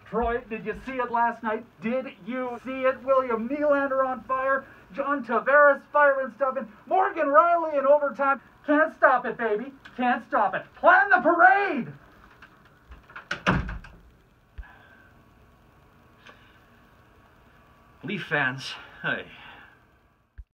Troy, did you see it last night? Did you see it? William Nylander on fire, John Tavares firing stuff, and Morgan Riley in overtime. Can't stop it, baby. Can't stop it. Plan the parade! Leaf fans, hey,